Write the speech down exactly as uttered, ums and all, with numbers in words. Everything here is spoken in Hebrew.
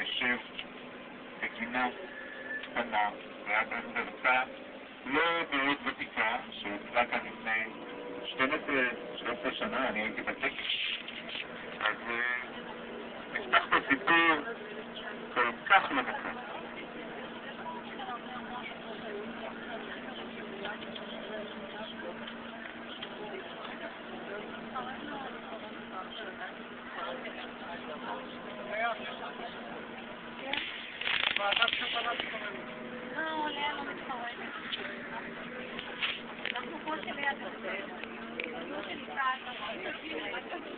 יושב בגינה קטנה ליד אנדרטה לא מאוד ותיקה שהוצאה כאן לפני שתים עשרה שנה, אני הייתי בטקס. אז נפתח פה סיפור כל כך לא נכון. לא, לאה לא מתחרטת. אנחנו כמו שליד הזה. לא שליטה,